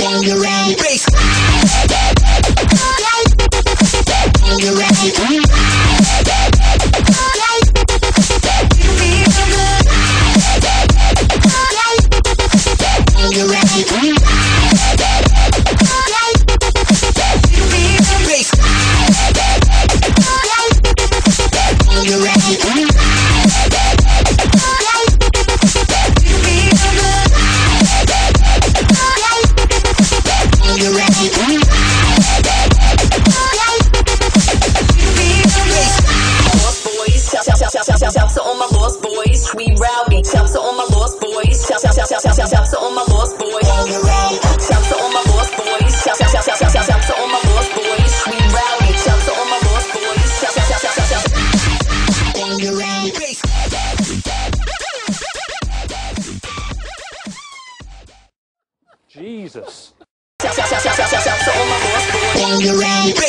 Shouts to all my lost boys, we rowdy. Shouts to all my lost boys. Shouts to all my lost boys. Shouts to all my lost boys. Shouts to all my lost boys, we rowdy. Shouts to all my lost boys. Jesus. Shouts to all my lost boys.